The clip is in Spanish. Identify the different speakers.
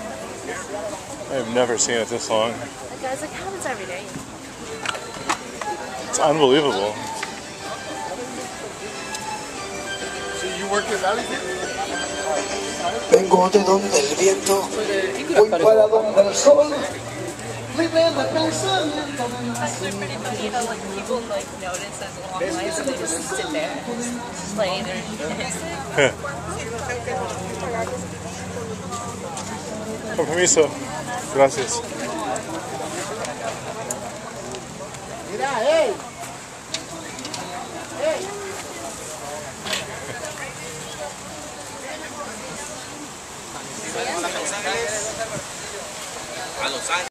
Speaker 1: I've never seen it this long.
Speaker 2: Guys, it happens every day.
Speaker 1: It's unbelievable.
Speaker 3: Vengo de donde el viento, voy para donde el sol. Revela pensamiento de
Speaker 2: It's actually pretty funny how like people like notice there's a long line, so they just sit there, just playing their music.
Speaker 1: Con permiso. Gracias.
Speaker 3: Mira, hey.
Speaker 4: A Los Ángeles.